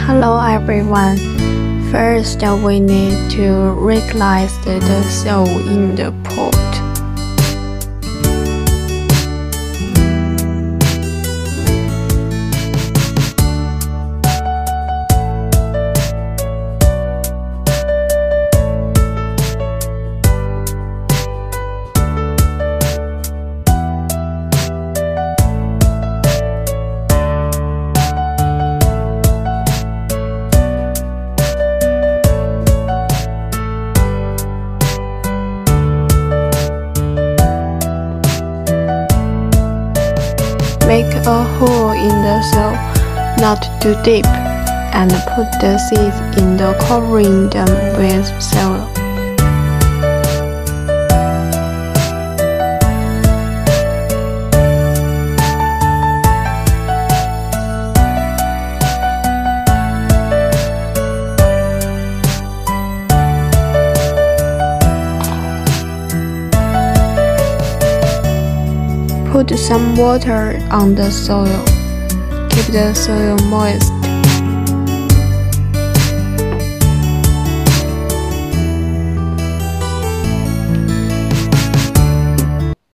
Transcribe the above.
Hello everyone. First, we need to regularize the soil in the pot. Make a hole in the soil, not too deep, and put the seeds in the covering them with soil. Put some water on the soil. Keep the soil moist.